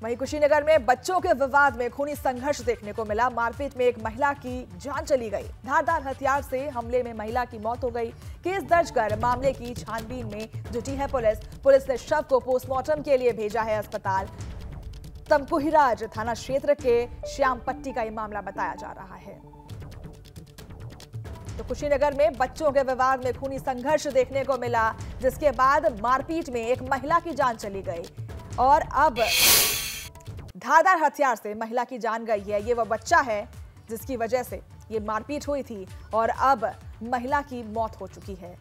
वहीं कुशीनगर में बच्चों के विवाद में खूनी संघर्ष देखने को मिला। मारपीट में एक महिला की जान चली गई। धारदार हथियार से हमले में महिला की मौत हो गई। केस दर्ज कर मामले की छानबीन में जुटी है पुलिस ने शव को पोस्टमार्टम के लिए भेजा है अस्पताल। तमकुहीराज थाना क्षेत्र के श्यामपट्टी का ये मामला बताया जा रहा है। तो कुशीनगर में बच्चों के विवाद में खूनी संघर्ष देखने को मिला, जिसके बाद मारपीट में एक महिला की जान चली गई और अब धारदार हथियार से महिला की जान गई है। ये वह बच्चा है जिसकी वजह से ये मारपीट हुई थी और अब महिला की मौत हो चुकी है।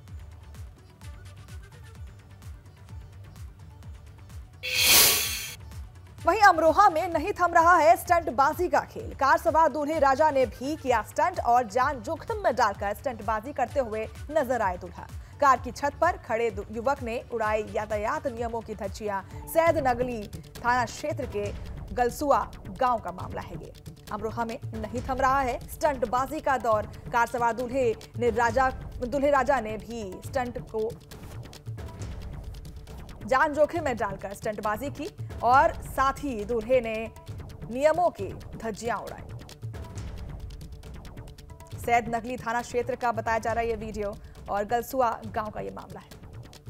वहीं अमरोहा में नहीं थम रहा है स्टंटबाजी का खेल। कार सवार दूल्हे राजा ने भी किया स्टंट और जान जोखिम में डालकर स्टंटबाजी करते हुए नजर आए दूल्हा। कार की छत पर खड़े युवक ने उड़ाई यातायात नियमों की धज्जियां। सैद नगली थाना क्षेत्र के गलसुआ गांव का मामला है ये। अमरोहा में नहीं थम रहा है स्टंटबाजी का दौर। कार सवार दूल्हे राजा ने भी स्टंट को जान जोखिम में डालकर स्टंटबाजी की और साथ ही दूल्हे ने नियमों की धज्जियां उड़ाई। सैद नगली थाना क्षेत्र का बताया जा रहा है ये वीडियो और गलसुआ गांव का ये मामला है।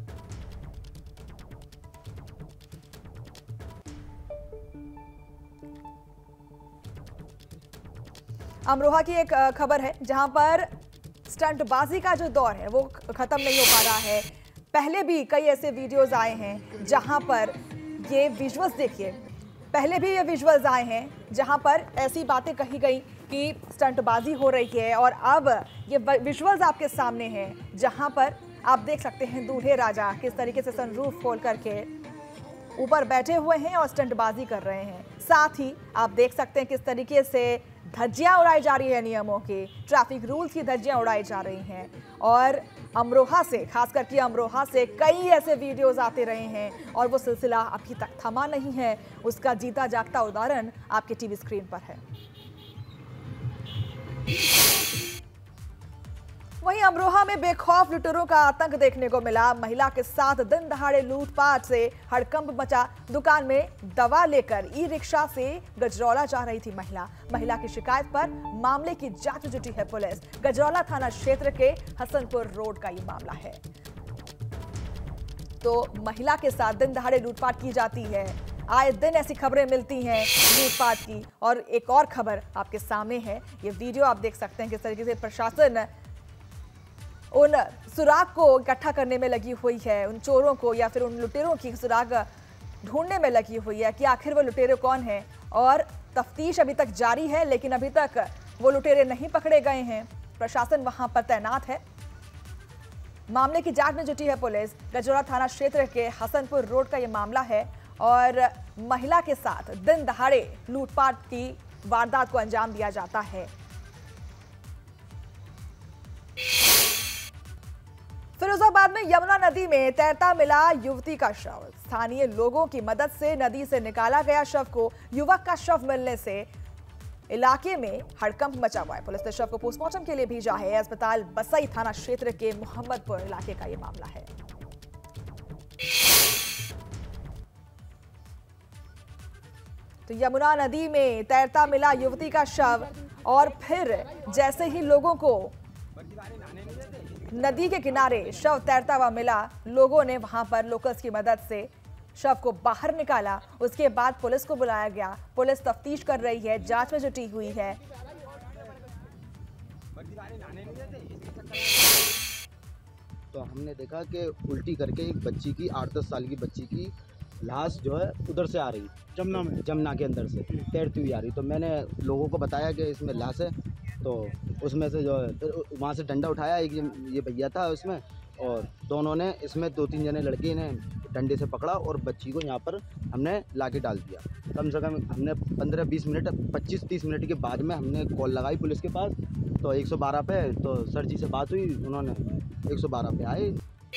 अमरोहा की एक खबर है जहां पर स्टंटबाजी का जो दौर है वो खत्म नहीं हो पा रहा है। पहले भी कई ऐसे वीडियोस आए हैं जहां पर ये विजुअल्स देखिए, पहले भी ये विजुअल्स आए हैं जहां पर ऐसी बातें कही गई कि स्टंटबाजी हो रही है और अब ये विजुअल्स आपके सामने हैं जहां पर आप देख सकते हैं दूल्हे राजा किस तरीके से सनरूफ खोल करके ऊपर बैठे हुए हैं और स्टंटबाजी कर रहे हैं। साथ ही आप देख सकते हैं किस तरीके से धज्जियां उड़ाई जा रही है, नियमों की, ट्रैफिक रूल्स की धज्जियां उड़ाई जा रही हैं। और अमरोहा से, खास करके अमरोहा से कई ऐसे वीडियोस आते रहे हैं और वो सिलसिला अभी तक थमा नहीं है। उसका जीता जागता उदाहरण आपके टीवी स्क्रीन पर है। वहीं अमरोहा में बेखौफ लुटेरों का आतंक देखने को मिला। महिला के साथ दिन दहाड़े लूटपाट से हड़कंप मचा। दुकान में दवा लेकर ई रिक्शा से गजरौला जा रही थी महिला की शिकायत पर मामले की जांच में जुटी है पुलिस। गजरौला थाना क्षेत्र के हसनपुर रोड का ये मामला है। तो महिला के साथ दिन दहाड़े लूटपाट की जाती है। आए दिन ऐसी खबरें मिलती हैं लूटपाट की। और एक और खबर आपके सामने है, ये वीडियो आप देख सकते हैं किस तरीके से प्रशासन उन सुराग को इकट्ठा करने में लगी हुई है, उन चोरों को या फिर उन लुटेरों की सुराग ढूंढने में लगी हुई है कि आखिर वो लुटेरे कौन हैं। और तफ्तीश अभी तक जारी है, लेकिन अभी तक वो लुटेरे नहीं पकड़े गए हैं। प्रशासन वहां पर तैनात है। मामले की जांच में जुटी है पुलिस। गजरौला थाना क्षेत्र के हसनपुर रोड का ये मामला है और महिला के साथ दिन दहाड़े लूटपाट की वारदात को अंजाम दिया जाता है। फिरोजाबाद में यमुना नदी में तैरता मिला युवती का शव। स्थानीय लोगों की मदद से नदी से निकाला गया शव को। युवक का शव मिलने से इलाके में हड़कंप मचा हुआ है। पुलिस ने शव को पोस्टमार्टम के लिए भेजा है। अस्पताल बसई थाना क्षेत्र के मोहम्मदपुर इलाके का यह मामला है। तो यमुना नदी में तैरता मिला युवती का शव और फिर जैसे ही लोगों को नदी के किनारे शव तैरता हुआ मिला, लोगों ने वहां पर लोकल्स की मदद से शव को बाहर निकाला। उसके बाद पुलिस को बुलाया गया। पुलिस तफ्तीश कर रही है, जांच में जुटी हुई है। तो हमने देखा कि उल्टी करके एक बच्ची की 8-10 साल की बच्ची की लाश जो है उधर से आ रही, जमुना के अंदर से तैरती हुई आ रही। तो मैंने लोगों को बताया कि इसमें लाश है, तो उसमें से जो है फिर वहाँ से डंडा उठाया। एक ये भैया था उसमें और दोनों ने इसमें 2-3 जने लड़के ने डंडे से पकड़ा और बच्ची को यहाँ पर हमने लाके डाल दिया। कम से कम हमने 15-20 मिनट 25-30 मिनट के बाद में हमने कॉल लगाई पुलिस के पास, तो 112 पे। तो सर जी से बात हुई, उन्होंने 112 पे आए।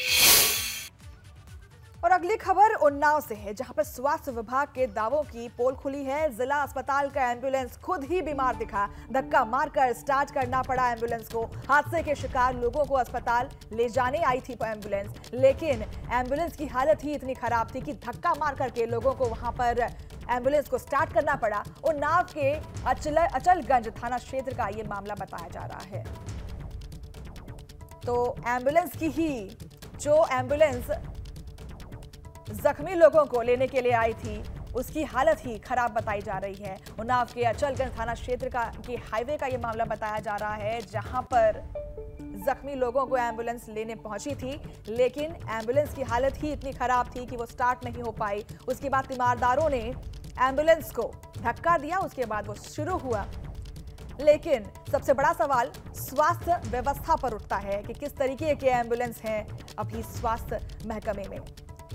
और अगली खबर उन्नाव से है, जहां पर स्वास्थ्य विभाग के दावों की पोल खुली है। जिला अस्पताल का एम्बुलेंस खुद ही बीमार दिखा। धक्का मारकर स्टार्ट करना पड़ा एम्बुलेंस को। हादसे के शिकार लोगों को अस्पताल ले जाने आई थी एम्बुलेंस, लेकिन एम्बुलेंस की हालत ही इतनी खराब थी कि धक्का मार करके लोगों को वहां पर एम्बुलेंस को स्टार्ट करना पड़ा। उन्नाव के अचलगंज थाना क्षेत्र का यह मामला बताया जा रहा है। तो एम्बुलेंस की ही जो एम्बुलेंस जख्मी लोगों को लेने के लिए आई थी उसकी हालत ही खराब बताई जा रही है। उन्नाव के अचलगंज थाना क्षेत्र के हाईवे का यह मामला बताया जा रहा है, जहां पर जख्मी लोगों को एम्बुलेंस लेने पहुंची थी, लेकिन एम्बुलेंस की हालत ही इतनी खराब थी कि वो स्टार्ट नहीं हो पाई। उसके बाद तीमारदारों ने एम्बुलेंस को धक्का दिया, उसके बाद वो शुरू हुआ। लेकिन सबसे बड़ा सवाल स्वास्थ्य व्यवस्था पर उठता है कि किस तरीके के एम्बुलेंस हैं अभी स्वास्थ्य महकमे में।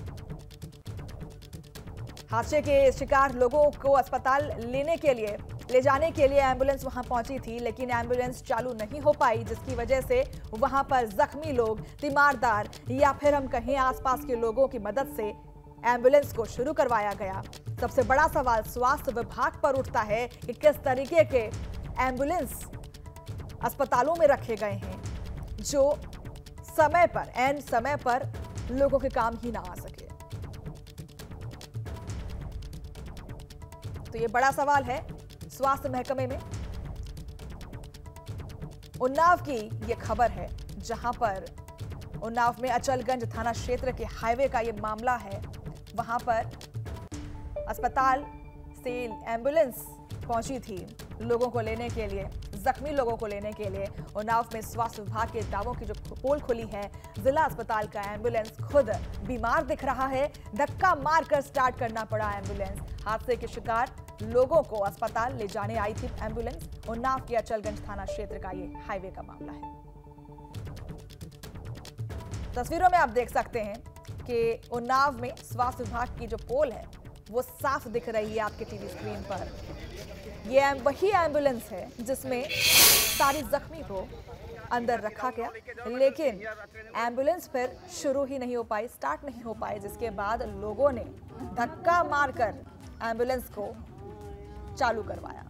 हादसे के शिकार लोगों को अस्पताल ले जाने के लिए एम्बुलेंस वहां पहुंची थी, लेकिन एम्बुलेंस चालू नहीं हो पाई, जिसकी वजह से वहां पर जख्मी लोग, तीमारदार या फिर हम कहें आसपास के लोगों की मदद से एम्बुलेंस को शुरू करवाया गया। सबसे बड़ा सवाल स्वास्थ्य विभाग पर उठता है कि किस तरीके के एम्बुलेंस अस्पतालों में रखे गए हैं जो समय पर, एन समय पर लोगों के काम ही ना आ सके। तो ये बड़ा सवाल है स्वास्थ्य महकमे में। उन्नाव की ये खबर है, जहां पर उन्नाव में अचलगंज थाना क्षेत्र के हाईवे का ये मामला है। वहां पर अस्पताल से एम्बुलेंस पहुंची थी लोगों को लेने के लिए, जख्मी लोगों को लेने के लिए। उन्नाव में स्वास्थ्य विभाग के दावों की जो पोल खुली है, जिला अस्पताल का एम्बुलेंस खुद बीमार दिख रहा है, धक्का मारकर स्टार्ट करना पड़ा एम्बुलेंस। हादसे के शिकार लोगों को अस्पताल ले जाने आई थी एम्बुलेंस। उन्नाव के अचलगंज थाना क्षेत्र का ये हाईवे का मामला है। तस्वीरों में आप देख सकते हैं कि उन्नाव में स्वास्थ्य विभाग की जो पोल है वो साफ दिख रही है आपके टीवी स्क्रीन पर। ये वही एम्बुलेंस है जिसमें सारी जख्मी को अंदर रखा गया, लेकिन एम्बुलेंस फिर शुरू ही नहीं हो पाई, स्टार्ट नहीं हो पाई, जिसके बाद लोगों ने धक्का मारकर एम्बुलेंस को चालू करवाया।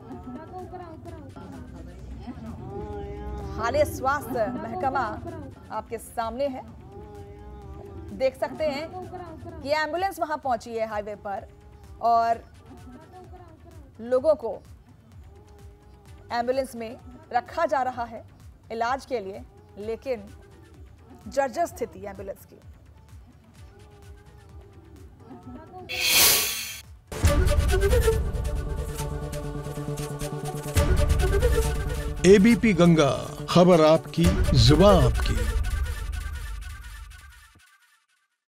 हाले स्वास्थ्य महकमा आपके सामने है, देख सकते हैं कि एम्बुलेंस वहां पहुंची है हाईवे पर और लोगों को एम्बुलेंस में रखा जा रहा है इलाज के लिए, लेकिन जर्जर स्थिति एम्बुलेंस की। एबीपी गंगा, खबर आपकी, जुबान आपकी।